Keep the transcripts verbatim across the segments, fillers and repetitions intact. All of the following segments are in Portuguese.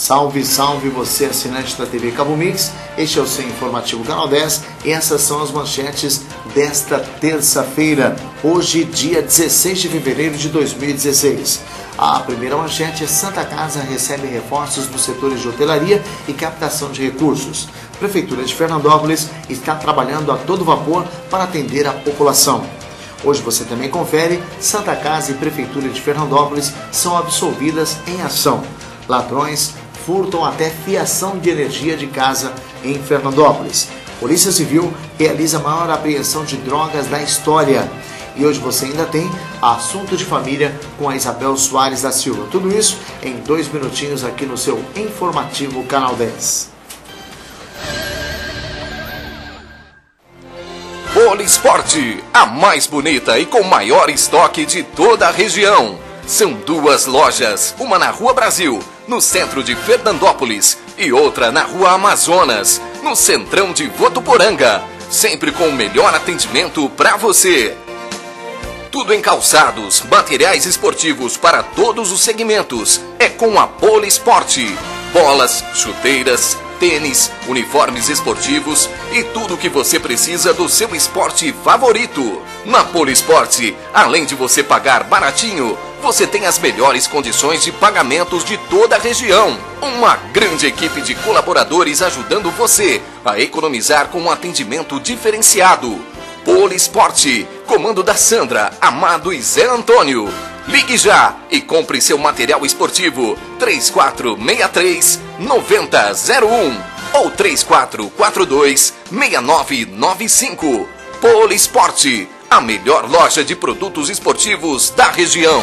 Salve, salve você, assinante da T V Cabo Mix. Este é o seu informativo Canal dez e essas são as manchetes desta terça-feira, hoje, dia dezesseis de fevereiro de dois mil e dezesseis. A primeira manchete é: Santa Casa recebe reforços nos setores de hotelaria e captação de recursos. Prefeitura de Fernandópolis está trabalhando a todo vapor para atender a população. Hoje você também confere: Santa Casa e Prefeitura de Fernandópolis são absolvidas em ação. Ladrões furtam até fiação de energia de casa em Fernandópolis. Polícia Civil realiza a maior apreensão de drogas da história. E hoje você ainda tem assunto de família com a Isabel Soares da Silva. Tudo isso em dois minutinhos aqui no seu informativo Canal dez. Polisporte, a mais bonita e com maior estoque de toda a região. São duas lojas, uma na Rua Brasil, no centro de Fernandópolis, e outra na Rua Amazonas, no centrão de Votuporanga, sempre com o melhor atendimento para você. Tudo em calçados, materiais esportivos para todos os segmentos, é com a Polisporte. Bolas, chuteiras, tênis, uniformes esportivos e tudo o que você precisa do seu esporte favorito. Na Polisporte, além de você pagar baratinho, você tem as melhores condições de pagamentos de toda a região. Uma grande equipe de colaboradores ajudando você a economizar com um atendimento diferenciado. Polisporte, comando da Sandra, Amado e Zé Antônio. Ligue já e compre seu material esportivo três quatro seis três nove zero zero um ou três quatro quatro dois seis nove nove cinco. Polisporte, a melhor loja de produtos esportivos da região.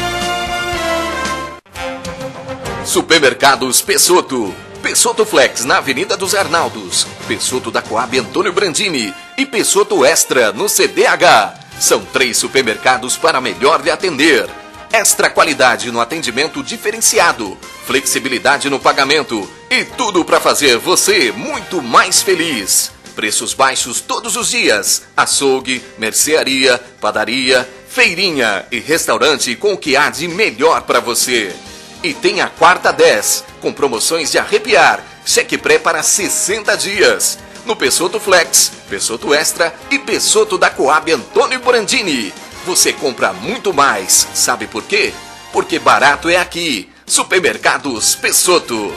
Supermercados Pessotto. Pessotto Flex na Avenida dos Arnaldos, Pessotto da Coab Antônio Brandini e Pessotto Extra no C D H. São três supermercados para melhor lhe atender. Extra qualidade no atendimento diferenciado, flexibilidade no pagamento e tudo para fazer você muito mais feliz. Preços baixos todos os dias. Açougue, mercearia, padaria, feirinha e restaurante com o que há de melhor para você. E tem a quarta dez, com promoções de arrepiar, cheque pré para sessenta dias. No Pessotto Flex, Pessotto Extra e Pessotto da Coab Antônio Brandini. Você compra muito mais, sabe por quê? Porque barato é aqui. Supermercados Pessotto.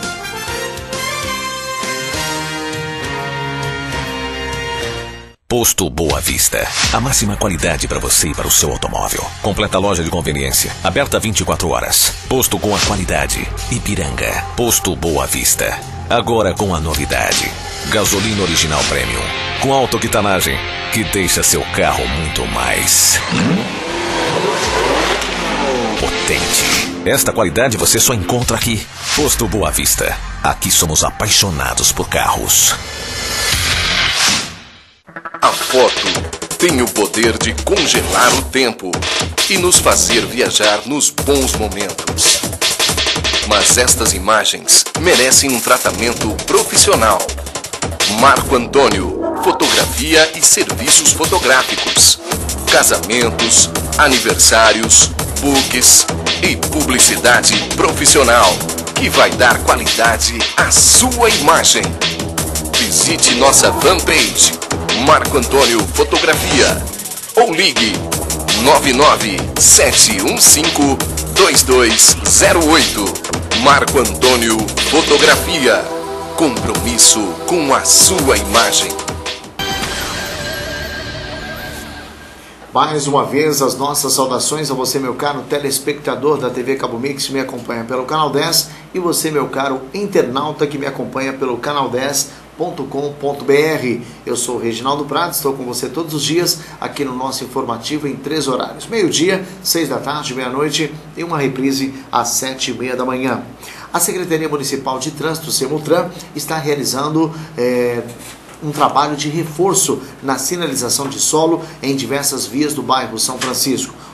Posto Boa Vista, a máxima qualidade para você e para o seu automóvel. Completa loja de conveniência, aberta vinte e quatro horas. Posto com a qualidade. Ipiranga. Posto Boa Vista. Agora com a novidade: gasolina original premium, com alta octanagem, que deixa seu carro muito mais potente. Esta qualidade você só encontra aqui. Posto Boa Vista. Aqui somos apaixonados por carros. A foto tem o poder de congelar o tempo e nos fazer viajar nos bons momentos. Mas estas imagens merecem um tratamento profissional. Marco Antônio, fotografia e serviços fotográficos, casamentos, aniversários, books e publicidade profissional, que vai dar qualidade à sua imagem. Visite nossa fanpage Marco Antônio Fotografia ou ligue nove nove sete um cinco dois dois zero oito. Marco Antônio Fotografia. Compromisso com a sua imagem. Mais uma vez, as nossas saudações a você, meu caro telespectador da T V Cabo Mix que me acompanha pelo Canal dez e você, meu caro internauta que me acompanha pelo canal dez ponto com ponto br. Eu sou o Reginaldo Prado, estou com você todos os dias aqui no nosso informativo em três horários: meio-dia, seis da tarde, meia-noite e uma reprise às sete e meia da manhã. A Secretaria Municipal de Trânsito, Semutran, está realizando é, um trabalho de reforço na sinalização de solo em diversas vias do bairro São Francisco.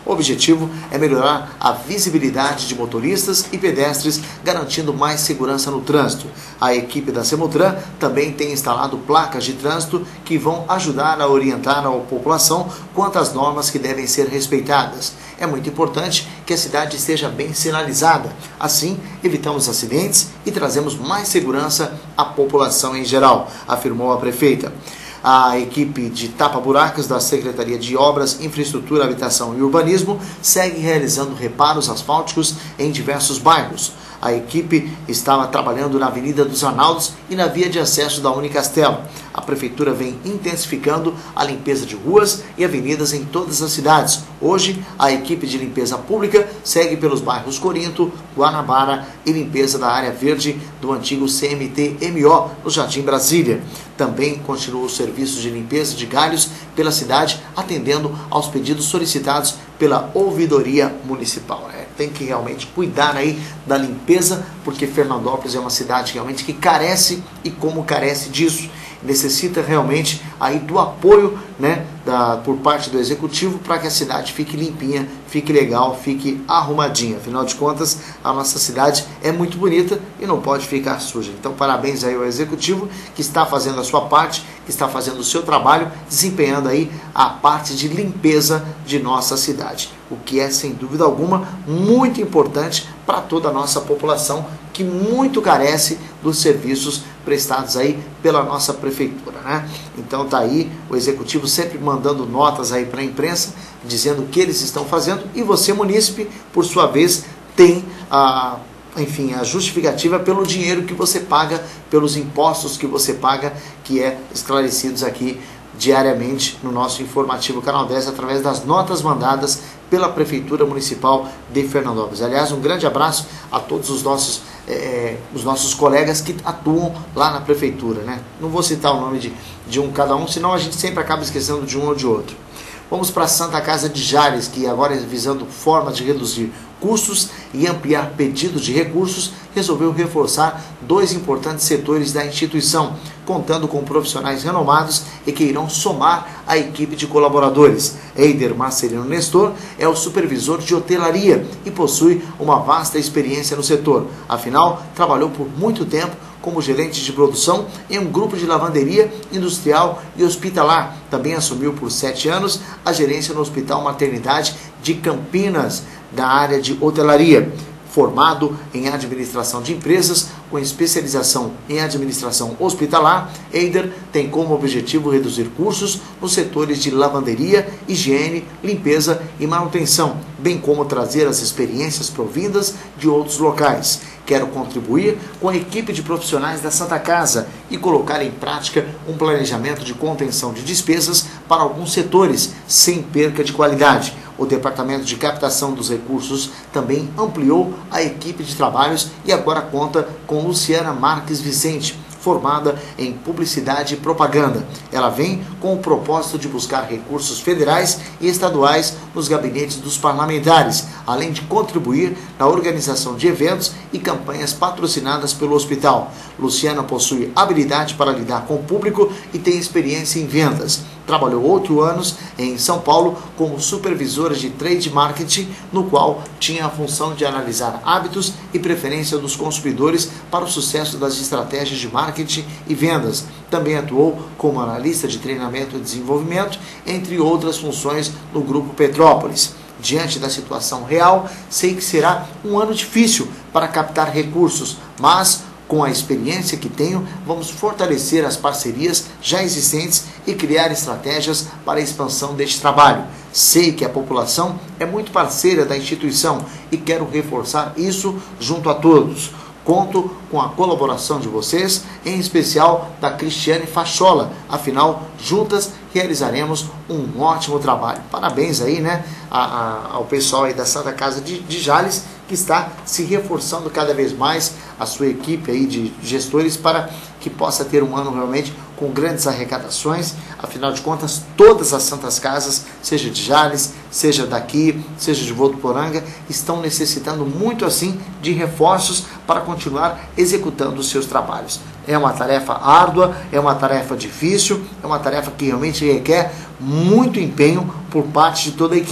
O objetivo é melhorar a visibilidade de motoristas e pedestres, garantindo mais segurança no trânsito. A equipe da Semutran também tem instalado placas de trânsito que vão ajudar a orientar a população quanto às normas que devem ser respeitadas. É muito importante que a cidade esteja bem sinalizada. Assim, evitamos acidentes e trazemos mais segurança à população em geral, afirmou a prefeita. A equipe de tapa-buracos da Secretaria de Obras, Infraestrutura, Habitação e Urbanismo segue realizando reparos asfálticos em diversos bairros. A equipe estava trabalhando na Avenida dos Arnaldos e na via de acesso da Unicastelo. A Prefeitura vem intensificando a limpeza de ruas e avenidas em todas as cidades. Hoje, a equipe de limpeza pública segue pelos bairros Corinto, Guanabara e limpeza da área verde do antigo C M T M O, no Jardim Brasília. Também continua os serviços de limpeza de galhos pela cidade, atendendo aos pedidos solicitados pela Ouvidoria Municipal. É, tem que realmente cuidar aí da limpeza, porque Fernandópolis é uma cidade realmente que carece, e como carece disso, necessita realmente aí do apoio, né, da, por parte do Executivo, para que a cidade fique limpinha, fique legal, fique arrumadinha. Afinal de contas, a nossa cidade é muito bonita e não pode ficar suja. Então, parabéns aí ao Executivo, que está fazendo a sua parte, que está fazendo o seu trabalho, desempenhando aí a parte de limpeza de nossa cidade, o que é, sem dúvida alguma, muito importante para toda a nossa população, que muito carece dos serviços prestados aí pela nossa prefeitura, né? Então tá aí o Executivo sempre mandando notas aí para a imprensa, dizendo o que eles estão fazendo, e você, munícipe, por sua vez, tem a, enfim, a justificativa pelo dinheiro que você paga, pelos impostos que você paga, que é esclarecidos aqui diariamente no nosso informativo Canal dez, através das notas mandadas pela Prefeitura Municipal de Fernandópolis. Aliás, um grande abraço a todos os nossos, é, os nossos colegas que atuam lá na Prefeitura, né? Não vou citar o nome de, de um cada um, senão a gente sempre acaba esquecendo de um ou de outro. Vamos para a Santa Casa de Jales, que agora, visando formas de reduzir custos e ampliar pedidos de recursos, resolveu reforçar dois importantes setores da instituição, contando com profissionais renomados e que irão somar a equipe de colaboradores. Eider Marcelino Nestor é o supervisor de hotelaria e possui uma vasta experiência no setor. Afinal, trabalhou por muito tempo como gerente de produção em um grupo de lavanderia industrial e hospitalar. Também assumiu por sete anos a gerência no Hospital Maternidade de Campinas, da área de hotelaria. Formado em administração de empresas, com especialização em administração hospitalar, Eider tem como objetivo reduzir custos nos setores de lavanderia, higiene, limpeza e manutenção, bem como trazer as experiências provindas de outros locais. Quero contribuir com a equipe de profissionais da Santa Casa e colocar em prática um planejamento de contenção de despesas para alguns setores, sem perca de qualidade. O Departamento de Captação dos Recursos também ampliou a equipe de trabalhos e agora conta com Luciana Marques Vicente, formada em Publicidade e Propaganda. Ela vem com o propósito de buscar recursos federais e estaduais nos gabinetes dos parlamentares, além de contribuir na organização de eventos e campanhas patrocinadas pelo hospital. Luciana possui habilidade para lidar com o público e tem experiência em vendas. Trabalhou oito anos em São Paulo como supervisora de trade marketing, no qual tinha a função de analisar hábitos e preferência dos consumidores para o sucesso das estratégias de marketing e vendas. Também atuou como analista de treinamento e desenvolvimento, entre outras funções no Grupo Petrópolis. Diante da situação real, sei que será um ano difícil para captar recursos, mas com a experiência que tenho, vamos fortalecer as parcerias já existentes e criar estratégias para a expansão deste trabalho. Sei que a população é muito parceira da instituição e quero reforçar isso junto a todos. Conto com a colaboração de vocês, em especial da Cristiane Fachola. Afinal, juntas realizaremos um ótimo trabalho. Parabéns aí, né, a, a, ao pessoal aí da Santa Casa de, de Jales, que está se reforçando cada vez mais, a sua equipe aí de gestores, para que possa ter um ano realmente com grandes arrecadações. Afinal de contas, todas as Santas Casas, seja de Jales, seja daqui, seja de Votuporanga, estão necessitando muito assim de reforços para continuar executando os seus trabalhos. É uma tarefa árdua, é uma tarefa difícil, é uma tarefa que realmente requer muito empenho por parte de toda a equipe.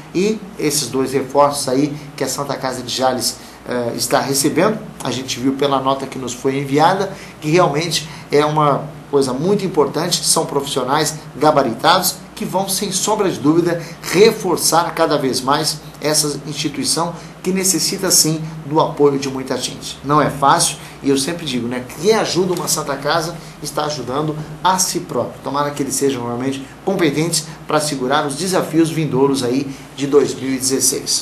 E esses dois reforços aí que a Santa Casa de Jales uh, está recebendo, a gente viu pela nota que nos foi enviada, que realmente é uma coisa muito importante, são profissionais gabaritados que vão, sem sombra de dúvida, reforçar cada vez mais essa instituição que necessita, sim, do apoio de muita gente. Não é fácil, e eu sempre digo, né, quem ajuda uma Santa Casa está ajudando a si próprio. Tomara que eles sejam realmente competentes para segurar os desafios vindouros aí de dois mil e dezesseis.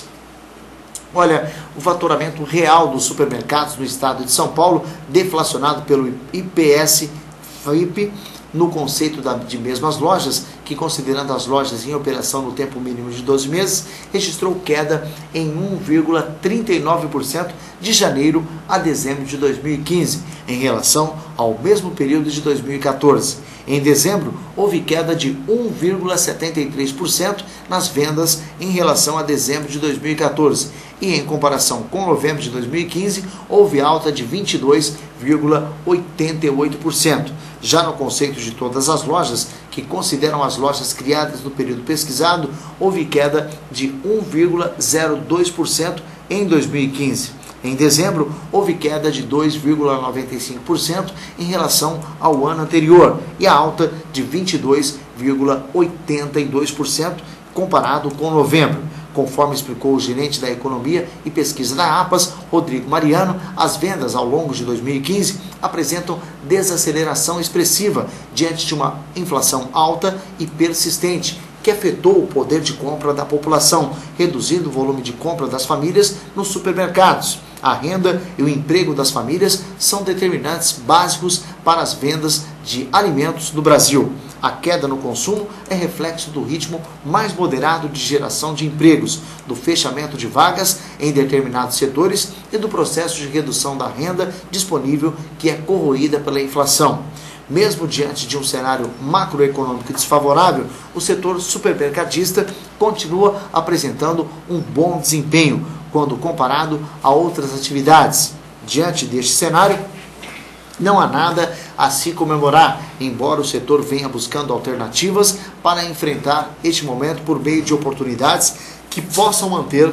Olha, o faturamento real dos supermercados no estado de São Paulo, deflacionado pelo I P S F I P, no conceito da, de mesmas lojas, que considerando as lojas em operação no tempo mínimo de doze meses, registrou queda em um vírgula trinta e nove por cento de janeiro a dezembro de dois mil e quinze, em relação ao mesmo período de dois mil e quatorze. Em dezembro, houve queda de um vírgula setenta e três por cento nas vendas em relação a dezembro de dois mil e quatorze, e em comparação com novembro de dois mil e quinze, houve alta de vinte e dois vírgula oitenta e oito por cento. Já no conceito de todas as lojas, que consideram as lojas criadas no período pesquisado, houve queda de um vírgula zero dois por cento em dois mil e quinze. Em dezembro, houve queda de dois vírgula noventa e cinco por cento em relação ao ano anterior e a alta de vinte e dois vírgula oitenta e dois por cento comparado com novembro. Conforme explicou o gerente da Economia e Pesquisa da APAS, Rodrigo Mariano, as vendas ao longo de dois mil e quinze apresentam desaceleração expressiva diante de uma inflação alta e persistente, que afetou o poder de compra da população, reduzindo o volume de compra das famílias nos supermercados. A renda e o emprego das famílias são determinantes básicos para as vendas de alimentos no Brasil. A queda no consumo é reflexo do ritmo mais moderado de geração de empregos, do fechamento de vagas em determinados setores e do processo de redução da renda disponível que é corroída pela inflação. Mesmo diante de um cenário macroeconômico desfavorável, o setor supermercadista continua apresentando um bom desempenho quando comparado a outras atividades. Diante deste cenário, não há nada a se comemorar, embora o setor venha buscando alternativas para enfrentar este momento por meio de oportunidades que possam manter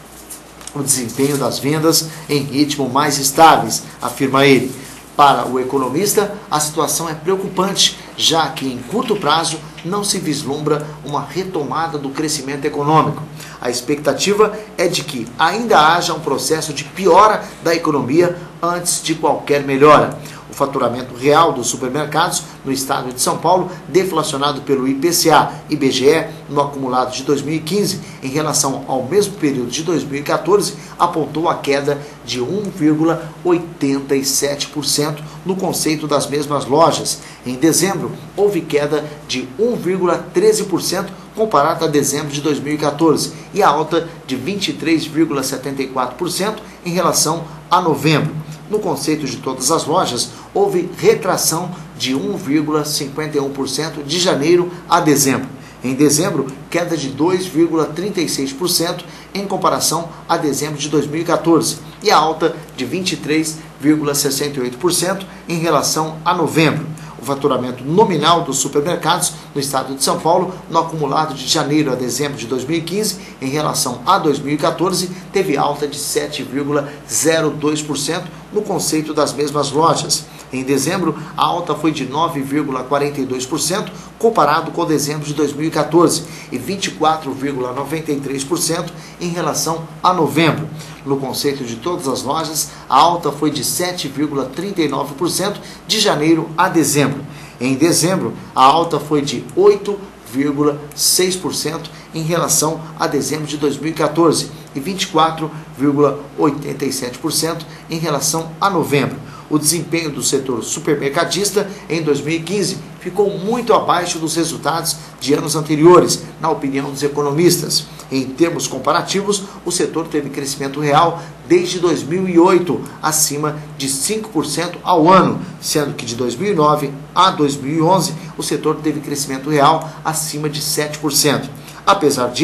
o desempenho das vendas em ritmo mais estáveis, afirma ele. Para o economista, a situação é preocupante, já que em curto prazo não se vislumbra uma retomada do crescimento econômico. A expectativa é de que ainda haja um processo de piora da economia antes de qualquer melhora. O faturamento real dos supermercados no estado de São Paulo, deflacionado pelo I P C A e I B G E no acumulado de dois mil e quinze, em relação ao mesmo período de dois mil e quatorze, apontou a queda de um vírgula oitenta e sete por cento no conceito das mesmas lojas. Em dezembro, houve queda de um vírgula treze por cento comparado a dezembro de dois mil e quatorze e a alta de vinte e três vírgula setenta e quatro por cento em relação a novembro. No conceito de todas as lojas, houve retração de um vírgula cinquenta e um por cento de janeiro a dezembro. Em dezembro, queda de dois vírgula trinta e seis por cento em comparação a dezembro de dois mil e quatorze e a alta de vinte e três vírgula sessenta e oito por cento em relação a novembro. O faturamento nominal dos supermercados no estado de São Paulo, no acumulado de janeiro a dezembro de dois mil e quinze, em relação a dois mil e quatorze, teve alta de sete vírgula zero dois por cento no conceito das mesmas lojas. Em dezembro, a alta foi de nove vírgula quarenta e dois por cento comparado com dezembro de dois mil e quatorze e vinte e quatro vírgula noventa e três por cento em relação a novembro. No conceito de todas as lojas, a alta foi de sete vírgula trinta e nove por cento de janeiro a dezembro. Em dezembro, a alta foi de oito vírgula seis por cento em relação a dezembro de dois mil e quatorze e vinte e quatro vírgula oitenta e sete por cento em relação a novembro. O desempenho do setor supermercadista em dois mil e quinze ficou muito abaixo dos resultados de anos anteriores, na opinião dos economistas. Em termos comparativos, o setor teve crescimento real desde dois mil e oito, acima de cinco por cento ao ano, sendo que de dois mil e nove a dois mil e onze o setor teve crescimento real acima de sete por cento. Apesar disso,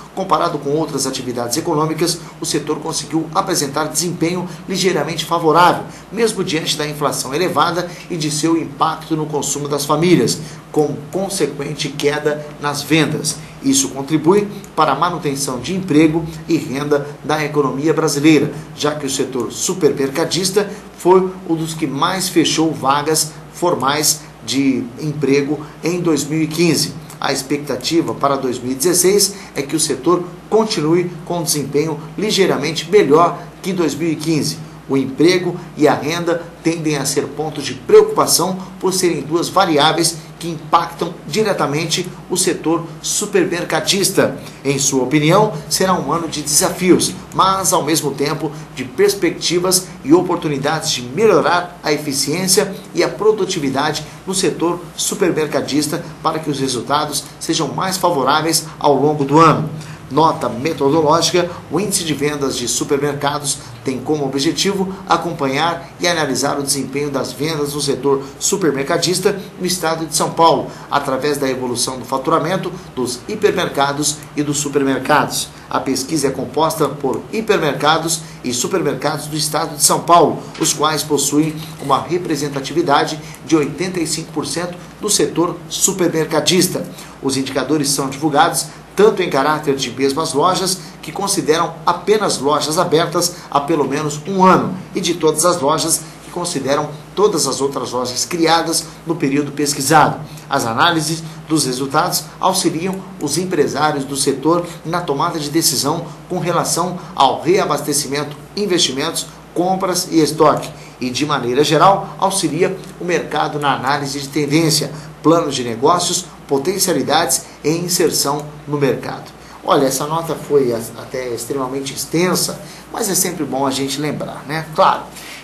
comparado com outras atividades econômicas, o setor conseguiu apresentar desempenho ligeiramente favorável, mesmo diante da inflação elevada e de seu impacto no consumo das famílias, com consequente queda nas vendas. Isso contribui para a manutenção de emprego e renda da economia brasileira, já que o setor supermercadista foi um dos que mais fechou vagas formais de emprego em dois mil e quinze. A expectativa para dois mil e dezesseis é que o setor continue com desempenho ligeiramente melhor que dois mil e quinze. O emprego e a renda tendem a ser pontos de preocupação por serem duas variáveis que impactam diretamente o setor supermercadista. Em sua opinião, será um ano de desafios, mas ao mesmo tempo de perspectivas e oportunidades de melhorar a eficiência e a produtividade no setor supermercadista para que os resultados sejam mais favoráveis ao longo do ano. Nota metodológica: o índice de vendas de supermercados tem como objetivo acompanhar e analisar o desempenho das vendas no setor supermercadista no estado de São Paulo, através da evolução do faturamento dos hipermercados e dos supermercados. A pesquisa é composta por hipermercados e supermercados do estado de São Paulo, os quais possuem uma representatividade de oitenta e cinco por cento do setor supermercadista. Os indicadores são divulgados tanto em caráter de mesmas lojas, que consideram apenas lojas abertas há pelo menos um ano, e de todas as lojas que consideram todas as outras lojas criadas no período pesquisado. As análises dos resultados auxiliam os empresários do setor na tomada de decisão com relação ao reabastecimento, investimentos, compras e estoque, e de maneira geral auxilia o mercado na análise de tendência, planos de negócios, potencialidades e inserção no mercado. Olha, essa nota foi até extremamente extensa, mas é sempre bom a gente lembrar, né? Claro,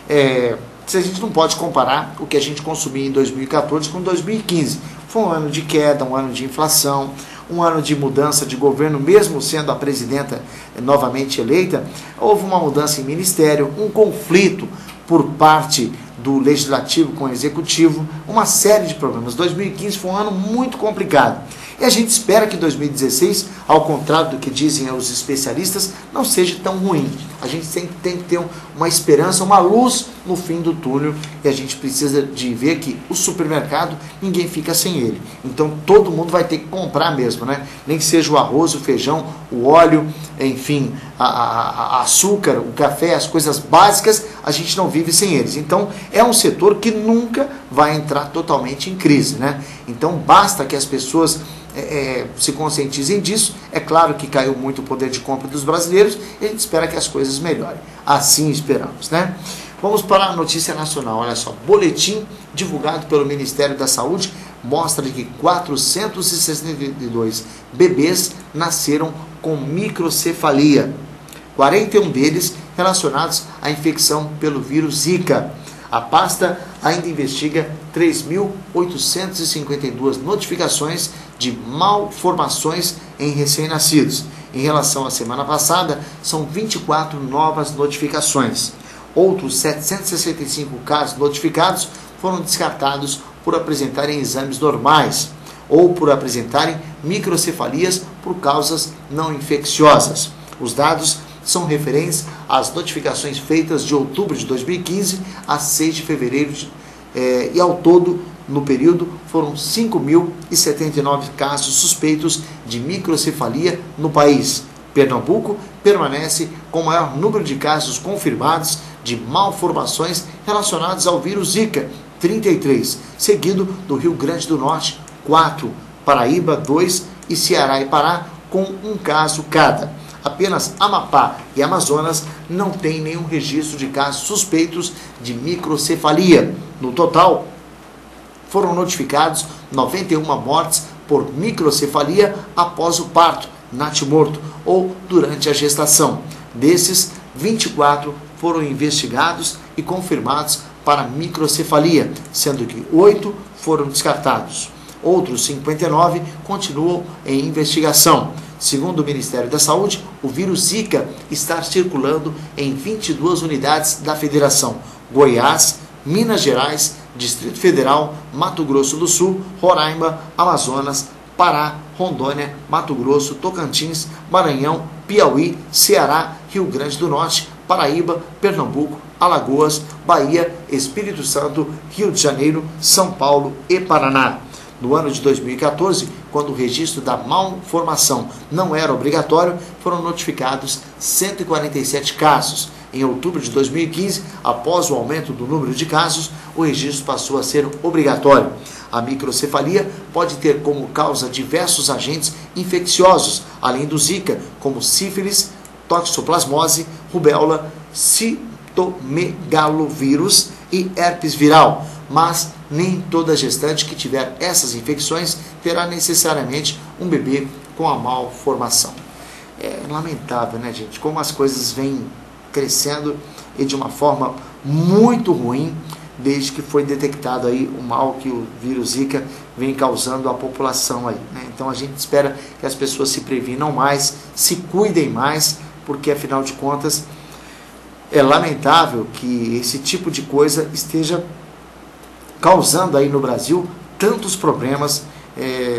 é, a gente não pode comparar o que a gente consumia em dois mil e quatorze com dois mil e quinze. Foi um ano de queda, um ano de inflação, um ano de mudança de governo, mesmo sendo a presidenta novamente eleita. Houve uma mudança em ministério, um conflito por parte do legislativo com o executivo, uma série de problemas. dois mil e quinze foi um ano muito complicado. E a gente espera que dois mil e dezesseis, ao contrário do que dizem os especialistas, não seja tão ruim. A gente sempre tem que ter uma esperança, uma luz no fim do túnel, e a gente precisa de ver que o supermercado, ninguém fica sem ele. Então todo mundo vai ter que comprar mesmo, né? Nem que seja o arroz, o feijão, o óleo, enfim, a, a, a açúcar, o café, as coisas básicas, a gente não vive sem eles. Então é um setor que nunca vai entrar totalmente em crise, né? Então basta que as pessoas É, é, se conscientizem disso. É claro que caiu muito o poder de compra dos brasileiros e a gente espera que as coisas melhorem. Assim esperamos, né? Vamos para a notícia nacional. Olha só, boletim divulgado pelo Ministério da Saúde mostra que quatrocentos e sessenta e dois bebês nasceram com microcefalia, quarenta e um deles relacionados à infecção pelo vírus Zika. A pasta ainda investiga três mil oitocentas e cinquenta e duas notificações de malformações em recém-nascidos. Em relação à semana passada, são vinte e quatro novas notificações. Outros setecentos e sessenta e cinco casos notificados foram descartados por apresentarem exames normais ou por apresentarem microcefalias por causas não infecciosas. Os dados são referentes às notificações feitas de outubro de dois mil e quinze a seis de fevereiro de, eh, e ao todo, no período, foram cinco mil e setenta e nove casos suspeitos de microcefalia no país. Pernambuco permanece com o maior número de casos confirmados de malformações relacionadas ao vírus Zika, trinta e três, seguido do Rio Grande do Norte, quatro, Paraíba, dois e Ceará e Pará, com um caso cada. Apenas Amapá e Amazonas não têm nenhum registro de casos suspeitos de microcefalia. No total, foram notificados noventa e uma mortes por microcefalia após o parto, natimorto ou durante a gestação. Desses, vinte e quatro foram investigados e confirmados para microcefalia, sendo que oito foram descartados. Outros cinquenta e nove continuam em investigação. Segundo o Ministério da Saúde, o vírus Zika está circulando em vinte e duas unidades da Federação: Goiás, Minas Gerais, Distrito Federal, Mato Grosso do Sul, Roraima, Amazonas, Pará, Rondônia, Mato Grosso, Tocantins, Maranhão, Piauí, Ceará, Rio Grande do Norte, Paraíba, Pernambuco, Alagoas, Bahia, Espírito Santo, Rio de Janeiro, São Paulo e Paraná. No ano de dois mil e quatorze, quando o registro da malformação não era obrigatório, foram notificados cento e quarenta e sete casos. Em outubro de dois mil e quinze, após o aumento do número de casos, o registro passou a ser obrigatório. A microcefalia pode ter como causa diversos agentes infecciosos, além do Zika, como sífilis, toxoplasmose, rubéola, citomegalovírus e herpes viral. Mas nem toda gestante que tiver essas infecções terá necessariamente um bebê com a malformação. É lamentável, né, gente? Como as coisas vêm crescendo e de uma forma muito ruim desde que foi detectado aí o mal que o vírus Zika vem causando à população aí, né? Então a gente espera que as pessoas se previnam mais, se cuidem mais, porque afinal de contas é lamentável que esse tipo de coisa esteja causando aí no Brasil tantos problemas é,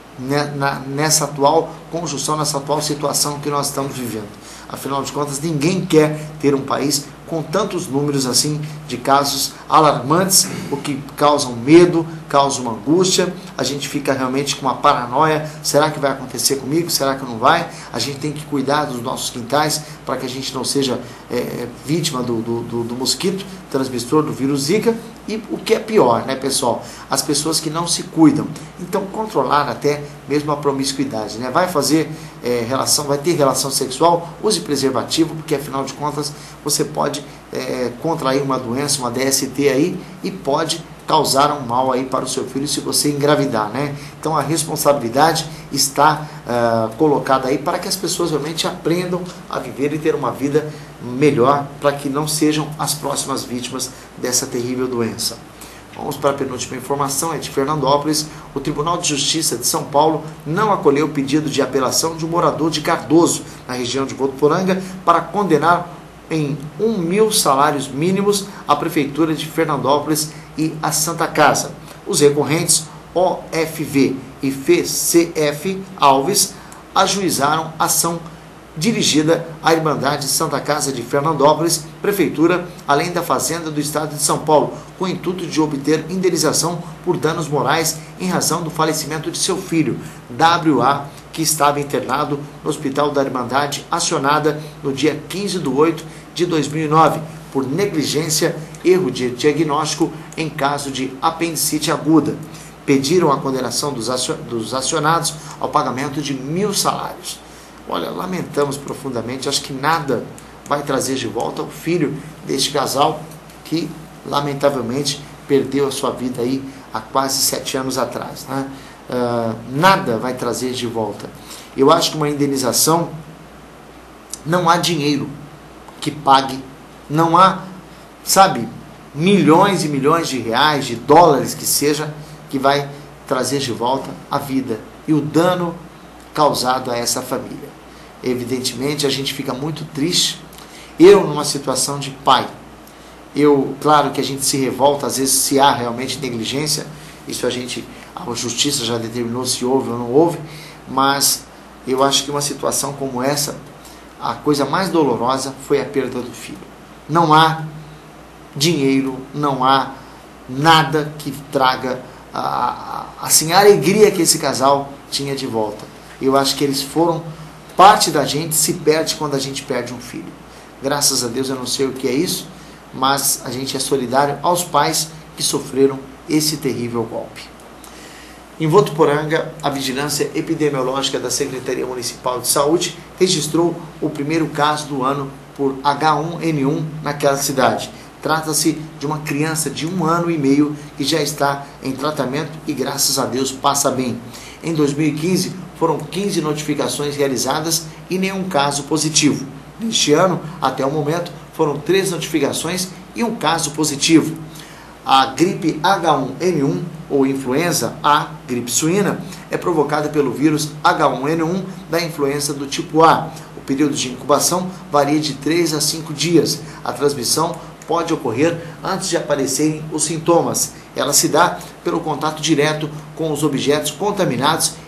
nessa atual conjunção, nessa atual situação que nós estamos vivendo. Afinal de contas, ninguém quer ter um país com tantos números assim de casos alarmantes, o que causam medo, causa uma angústia, a gente fica realmente com uma paranoia, será que vai acontecer comigo, será que não vai? A gente tem que cuidar dos nossos quintais para que a gente não seja é, vítima do, do, do, do mosquito transmissor do vírus Zika, e o que é pior, né, pessoal? As pessoas que não se cuidam. Então, controlar até mesmo a promiscuidade, né? Vai fazer é, relação, vai ter relação sexual, use preservativo, porque afinal de contas você pode é, contrair uma doença, uma D S T aí, e pode causar um mal aí para o seu filho se você engravidar, né? Então a responsabilidade está uh, colocada aí para que as pessoas realmente aprendam a viver e ter uma vida melhor, para que não sejam as próximas vítimas dessa terrível doença. Vamos para a penúltima informação, é de Fernandópolis. O Tribunal de Justiça de São Paulo não acolheu o pedido de apelação de um morador de Cardoso, na região de Votuporanga, para condenar em um mil salários mínimos a Prefeitura de Fernandópolis e a Santa Casa. Os recorrentes O F V e F C F Alves ajuizaram ação dirigida à Irmandade Santa Casa de Fernandópolis, Prefeitura, além da Fazenda do Estado de São Paulo, com o intuito de obter indenização por danos morais em razão do falecimento de seu filho, W A, que estava internado no Hospital da Irmandade, acionada no dia quinze de oito de dois mil e nove, por negligência, erro de diagnóstico em caso de apendicite aguda. Pediram a condenação dos acionados ao pagamento de mil salários. Olha, lamentamos profundamente, acho que nada vai trazer de volta o filho deste casal que, lamentavelmente, perdeu a sua vida aí há quase sete anos atrás, né? Uh, nada vai trazer de volta. Eu acho que uma indenização, não há dinheiro que pague, não há, sabe, milhões e milhões de reais, de dólares que seja, que vai trazer de volta a vida e o dano causado a essa família. Evidentemente, a gente fica muito triste. Eu, numa situação de pai, eu, claro que a gente se revolta, às vezes, se há realmente negligência, isso a gente, a justiça já determinou se houve ou não houve, mas eu acho que uma situação como essa, a coisa mais dolorosa foi a perda do filho. Não há dinheiro, não há nada que traga a, a, assim, a alegria que esse casal tinha de volta. Eu acho que eles foram, parte da gente se perde quando a gente perde um filho. Graças a Deus eu não sei o que é isso, mas a gente é solidário aos pais que sofreram esse terrível golpe. Em Votuporanga, a Vigilância Epidemiológica da Secretaria Municipal de Saúde registrou o primeiro caso do ano por H um N um naquela cidade. Trata-se de uma criança de um ano e meio que já está em tratamento e, graças a Deus, passa bem. Em dois mil e quinze, foram quinze notificações realizadas e nenhum caso positivo. Neste ano, até o momento, foram três notificações e um caso positivo. A gripe H um N um, ou influenza A, gripe suína, é provocada pelo vírus H um N um da influenza do tipo A. O período de incubação varia de três a cinco dias. A transmissão pode ocorrer antes de aparecerem os sintomas. Ela se dá pelo contato direto com os objetos contaminados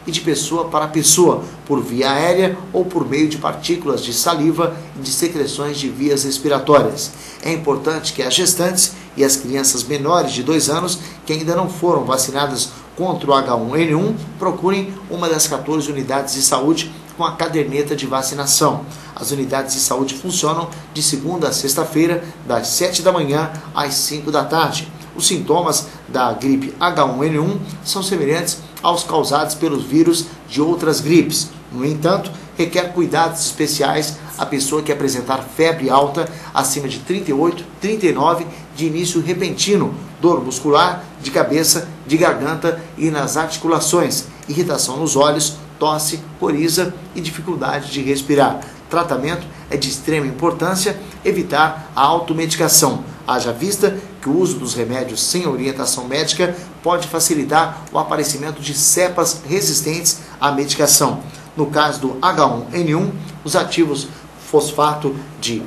e de pessoa para pessoa, por via aérea ou por meio de partículas de saliva e de secreções de vias respiratórias. É importante que as gestantes e as crianças menores de dois anos que ainda não foram vacinadas contra o H um N um procurem uma das quatorze unidades de saúde com a caderneta de vacinação. As unidades de saúde funcionam de segunda a sexta-feira, das sete da manhã às cinco da tarde. Os sintomas da gripe H um N um são semelhantes aos causados pelos vírus de outras gripes. No entanto, requer cuidados especiais a pessoa que apresentar febre alta acima de trinta e oito, trinta e nove, de início repentino, dor muscular, de cabeça, de garganta e nas articulações, irritação nos olhos, tosse, coriza e dificuldade de respirar. Tratamento é de extrema importância evitar a automedicação, haja vista que o uso dos remédios sem orientação médica pode facilitar o aparecimento de cepas resistentes à medicação. No caso do H um N um, os ativos fosfato de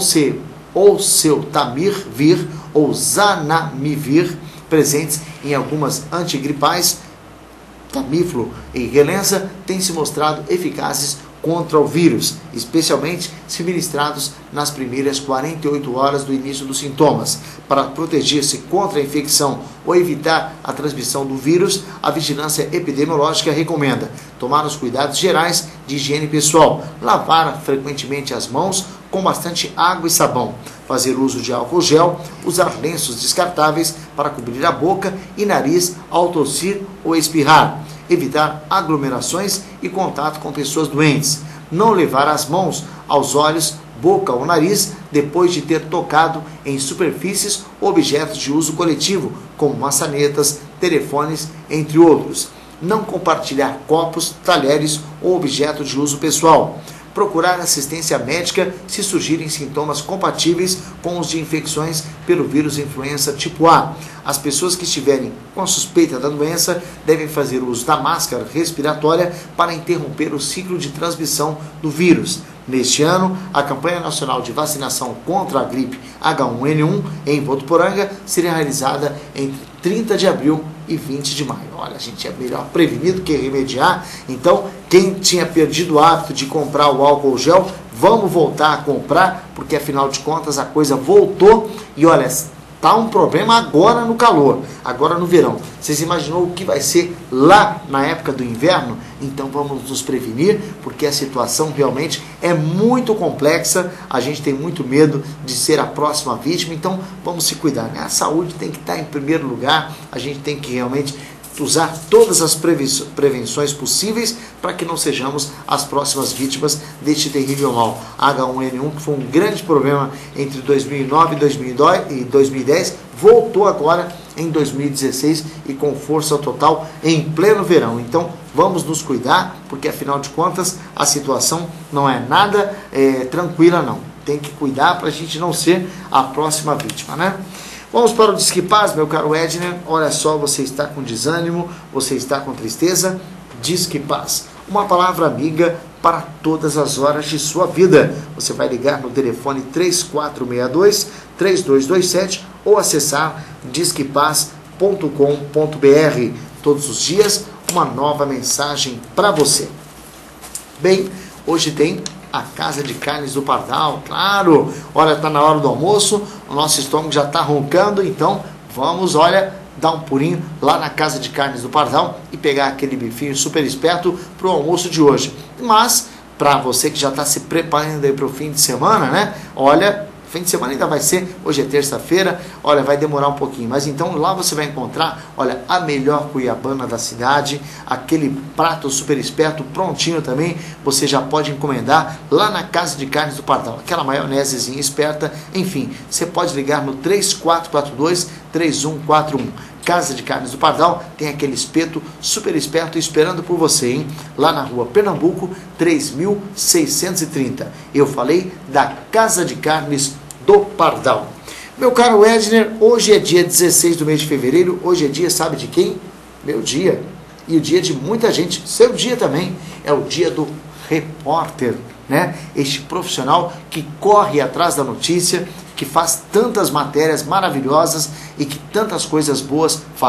oseltamivir ou zanamivir, presentes em algumas antigripais, Tamiflu e Relenza, têm se mostrado eficazes contra o vírus, especialmente se ministrados nas primeiras quarenta e oito horas do início dos sintomas. Para proteger-se contra a infecção ou evitar a transmissão do vírus, a vigilância epidemiológica recomenda tomar os cuidados gerais de higiene pessoal, lavar frequentemente as mãos com bastante água e sabão, fazer uso de álcool gel, usar lenços descartáveis para cobrir a boca e nariz ao tossir ou espirrar, evitar aglomerações e contato com pessoas doentes, não levar as mãos aos olhos, boca ou nariz depois de ter tocado em superfícies ou objetos de uso coletivo, como maçanetas, telefones, entre outros, não compartilhar copos, talheres ou objetos de uso pessoal, procurar assistência médica se surgirem sintomas compatíveis com os de infecções pelo vírus influenza tipo A. As pessoas que estiverem com suspeita da doença devem fazer uso da máscara respiratória para interromper o ciclo de transmissão do vírus. Neste ano, a campanha nacional de vacinação contra a gripe H um N um em Votuporanga será realizada entre trinta de abril e vinte de maio. Olha, a gente é melhor prevenido que remediar. Então, quem tinha perdido o hábito de comprar o álcool gel, vamos voltar a comprar, porque afinal de contas a coisa voltou. E olha, tá um problema agora no calor, agora no verão. Vocês imaginou o que vai ser lá na época do inverno? Então vamos nos prevenir, porque a situação realmente é muito complexa. A gente tem muito medo de ser a próxima vítima, então vamos se cuidar, né? A saúde tem que estar em primeiro lugar. A gente tem que realmente usar todas as prevenções possíveis para que não sejamos as próximas vítimas deste terrível mal. H um N um, que foi um grande problema entre dois mil e nove e dois mil e dez, voltou agora em dois mil e dezesseis e com força total em pleno verão. Então vamos nos cuidar, porque afinal de contas a situação não é nada é, tranquila não. Tem que cuidar para a gente não ser a próxima vítima, né? Vamos para o Disque Paz, meu caro Edner. Olha só, você está com desânimo, você está com tristeza. Disque Paz, uma palavra amiga para todas as horas de sua vida. Você vai ligar no telefone três quatro seis dois, três dois dois sete ou acessar disque paz ponto com ponto br. Todos os dias, uma nova mensagem para você. Bem, hoje tem a Casa de Carnes do Pardal, claro. Olha, está na hora do almoço, o nosso estômago já está roncando, então vamos, olha, dar um pulinho lá na Casa de Carnes do Pardal e pegar aquele bifinho super esperto para o almoço de hoje. Mas, para você que já está se preparando aí para o fim de semana, né? Olha, fim de semana ainda vai ser, hoje é terça-feira, olha, vai demorar um pouquinho, mas então lá você vai encontrar, olha, a melhor cuiabana da cidade, aquele prato super esperto, prontinho também, você já pode encomendar lá na Casa de Carnes do Pardal, aquela maionesezinha esperta, enfim, você pode ligar no três quatro quatro dois, três um quatro um. Casa de Carnes do Pardal tem aquele espeto super esperto esperando por você, hein? Lá na rua Pernambuco, três mil seiscentos e trinta. Eu falei da Casa de Carnes do Pardal. Meu caro Edner, hoje é dia dezesseis do mês de fevereiro, hoje é dia, sabe de quem? Meu dia. E o dia de muita gente, seu dia também, é o dia do repórter, né? Este profissional que corre atrás da notícia, que faz tantas matérias maravilhosas e que tantas coisas boas faz.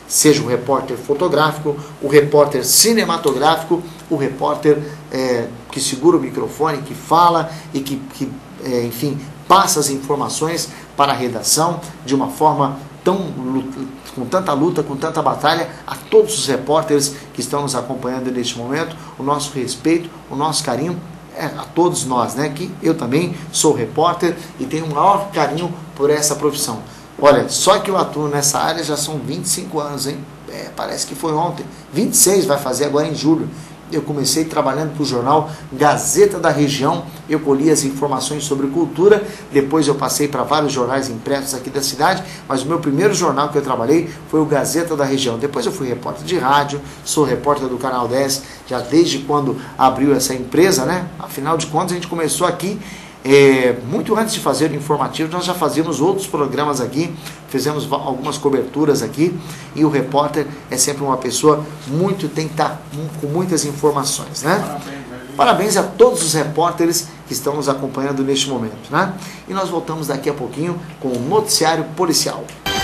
seja o repórter fotográfico, o repórter cinematográfico, o repórter é, que segura o microfone, que fala e que, que é, enfim, passa as informações para a redação de uma forma tão, com tanta luta, com tanta batalha. A todos os repórteres que estão nos acompanhando neste momento, o nosso respeito, o nosso carinho, é, a todos nós, né? Que eu também sou repórter e tenho um maior carinho por essa profissão. Olha, só que eu atuo nessa área já são vinte e cinco anos, hein? É, parece que foi ontem. vinte e seis vai fazer agora em julho. Eu comecei trabalhando para o jornal Gazeta da Região, eu colhi as informações sobre cultura, depois eu passei para vários jornais impressos aqui da cidade, mas o meu primeiro jornal que eu trabalhei foi o Gazeta da Região. Depois eu fui repórter de rádio, sou repórter do Canal dez, já desde quando abriu essa empresa, né? Afinal de contas, a gente começou aqui, é, muito antes de fazer o informativo, nós já fazíamos outros programas aqui, fizemos algumas coberturas aqui, e o repórter é sempre uma pessoa muito, tem que estar com muitas informações, né? Parabéns, Parabéns a todos os repórteres que estão nos acompanhando neste momento, né? E nós voltamos daqui a pouquinho com o noticiário policial.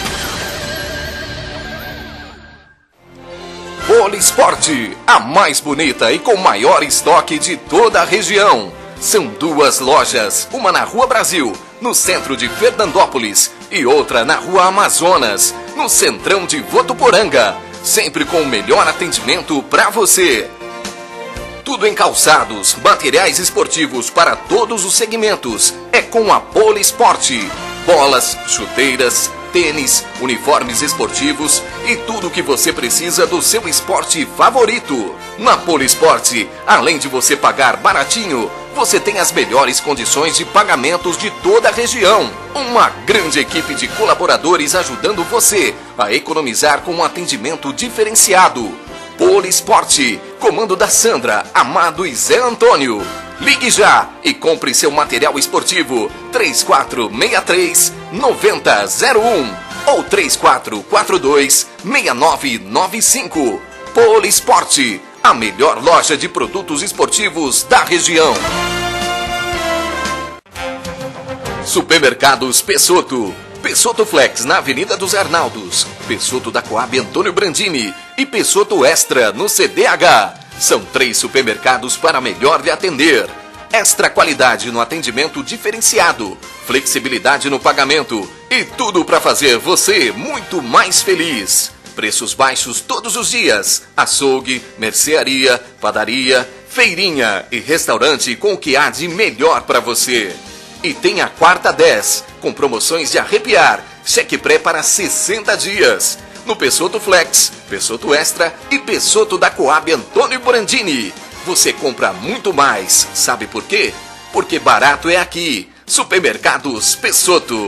Polisporte, a mais bonita e com maior estoque de toda a região. São duas lojas, uma na Rua Brasil, no centro de Fernandópolis, e outra na Rua Amazonas, no centrão de Votuporanga, sempre com o melhor atendimento para você. Tudo em calçados, materiais esportivos para todos os segmentos, é com a Polisporte. Bolas, chuteiras, tênis, uniformes esportivos e tudo o que você precisa do seu esporte favorito. Na Polisporte, além de você pagar baratinho, você tem as melhores condições de pagamentos de toda a região. Uma grande equipe de colaboradores ajudando você a economizar com um atendimento diferenciado. Polisporte, comando da Sandra, Amado e Zé Antônio. Ligue já e compre seu material esportivo três quatro seis três, nove zero zero um ou três quatro quatro dois, seis nove nove cinco. Polisporte, a melhor loja de produtos esportivos da região. Supermercados Pessotto. Pessotto Flex na Avenida dos Arnaldos, Pessotto da Coab Antônio Brandini e Pessotto Extra no C D H. São três supermercados para melhor lhe atender. Extra qualidade no atendimento diferenciado, flexibilidade no pagamento e tudo para fazer você muito mais feliz. Preços baixos todos os dias. Açougue, mercearia, padaria, feirinha e restaurante com o que há de melhor para você. E tem a Quarta dez, com promoções de arrepiar, cheque pré para sessenta dias. No Pessotto Flex, Pessotto Extra e Pessotto da Coab Antônio Brandini. Você compra muito mais. Sabe por quê? Porque barato é aqui. Supermercados Pessotto.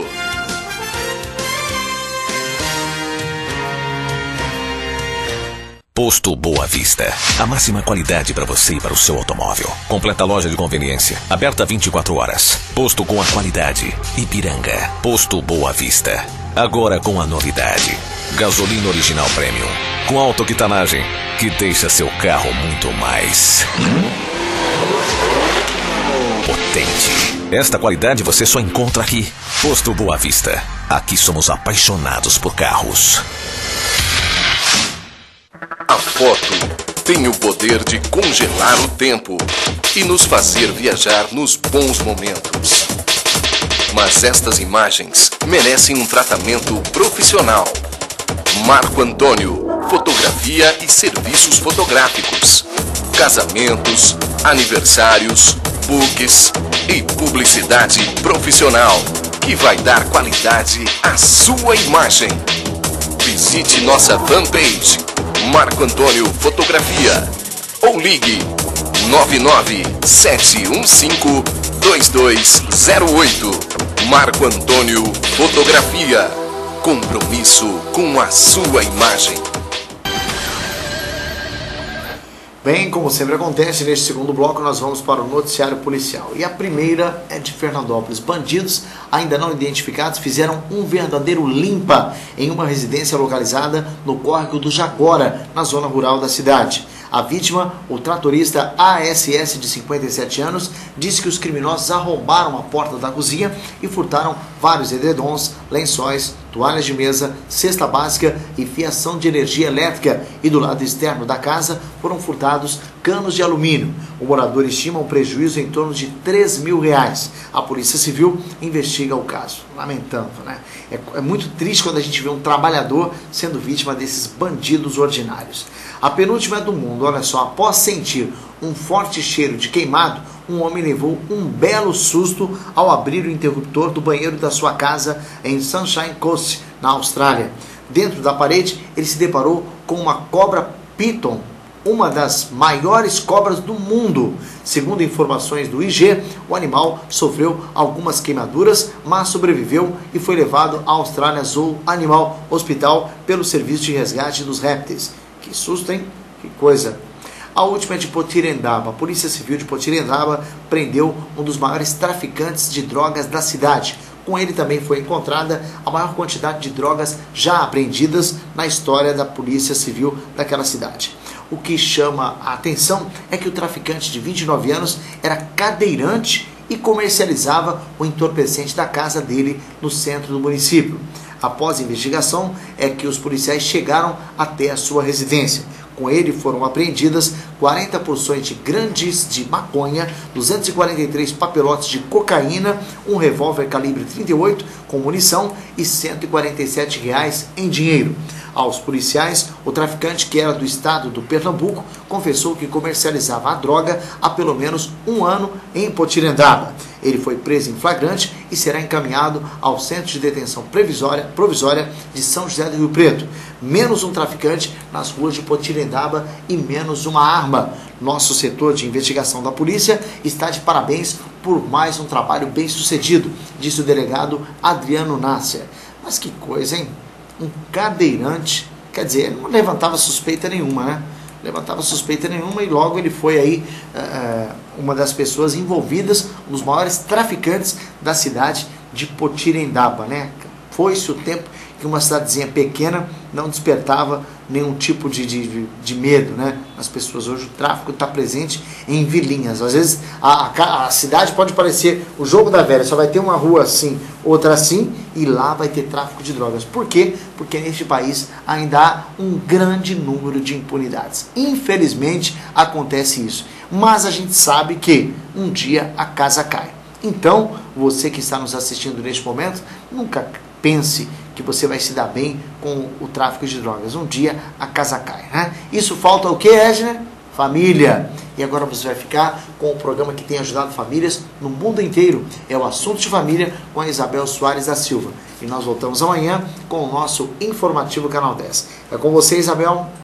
Posto Boa Vista. A máxima qualidade para você e para o seu automóvel. Completa loja de conveniência. Aberta vinte e quatro horas. Posto com a qualidade. Ipiranga. Posto Boa Vista. Agora com a novidade. Gasolina original premium. Com autoquitanagem. Que deixa seu carro muito mais potente. Esta qualidade você só encontra aqui. Posto Boa Vista. Aqui somos apaixonados por carros. A foto tem o poder de congelar o tempo e nos fazer viajar nos bons momentos. Mas estas imagens merecem um tratamento profissional. Marco Antônio, fotografia e serviços fotográficos, casamentos, aniversários, books e publicidade profissional que vai dar qualidade à sua imagem. Visite nossa fanpage Marco Antônio Fotografia ou ligue nove nove sete um cinco dois dois zero oito. Marco Antônio Fotografia. Compromisso com a sua imagem. Bem, como sempre acontece, neste segundo bloco nós vamos para o noticiário policial. E a primeira é de Fernandópolis. Bandidos ainda não identificados fizeram um verdadeiro limpa em uma residência localizada no córrego do Jacora, na zona rural da cidade. A vítima, o tratorista A S S de cinquenta e sete anos, disse que os criminosos arrombaram a porta da cozinha e furtaram vários edredons, lençóis, toalhas de mesa, cesta básica e fiação de energia elétrica, e do lado externo da casa foram furtados canos de alumínio. O morador estima um prejuízo em torno de três mil reais. A Polícia Civil investiga o caso. Lamentável, né? É, é muito triste quando a gente vê um trabalhador sendo vítima desses bandidos ordinários. A penúltima é do mundo, olha só, após sentir um forte cheiro de queimado, um homem levou um belo susto ao abrir o interruptor do banheiro da sua casa em Sunshine Coast, na Austrália. Dentro da parede, ele se deparou com uma cobra python, uma das maiores cobras do mundo. Segundo informações do I G, o animal sofreu algumas queimaduras, mas sobreviveu e foi levado à Australian Zoo Animal Hospital pelo Serviço de Resgate dos Répteis. Que susto, hein? Que coisa! A última é de Potirendaba. A Polícia Civil de Potirendaba prendeu um dos maiores traficantes de drogas da cidade. Com ele também foi encontrada a maior quantidade de drogas já apreendidas na história da Polícia Civil daquela cidade. O que chama a atenção é que o traficante de vinte e nove anos era cadeirante e comercializava o entorpecente da casa dele no centro do município. Após a investigação, é que os policiais chegaram até a sua residência. Com ele foram apreendidas quarenta porções de grandes de maconha, duzentos e quarenta e três papelotes de cocaína, um revólver calibre trinta e oito com munição e cento e quarenta e sete reais em dinheiro. Aos policiais, o traficante, que era do estado do Pernambuco, confessou que comercializava a droga há pelo menos um ano em Potirendaba. Ele foi preso em flagrante e será encaminhado ao Centro de Detenção Provisória, provisória de São José do Rio Preto. Menos um traficante nas ruas de Potirendaba e menos uma arma. Nosso setor de investigação da polícia está de parabéns por mais um trabalho bem sucedido, disse o delegado Adriano Nasser. Mas que coisa, hein? Um cadeirante, quer dizer, ele não levantava suspeita nenhuma, né? Levantava suspeita nenhuma e logo ele foi aí uh, uma das pessoas envolvidas, um dos maiores traficantes da cidade de Potirendaba, né? Foi-se o tempo que uma cidadezinha pequena não despertava nenhum tipo de, de, de medo, né? As pessoas hoje, o tráfico está presente em vilinhas. Às vezes a, a, a cidade pode parecer o jogo da velha, só vai ter uma rua assim, outra assim, e lá vai ter tráfico de drogas. Por quê? Porque neste país ainda há um grande número de impunidades. Infelizmente acontece isso. Mas a gente sabe que um dia a casa cai. Então, você que está nos assistindo neste momento, nunca pense que você vai se dar bem com o tráfico de drogas. Um dia a casa cai, né? Isso falta o que, Edna? Família. E agora você vai ficar com o programa que tem ajudado famílias no mundo inteiro. É o Assunto de Família com a Isabel Soares da Silva. E nós voltamos amanhã com o nosso informativo Canal dez. É com você, Isabel.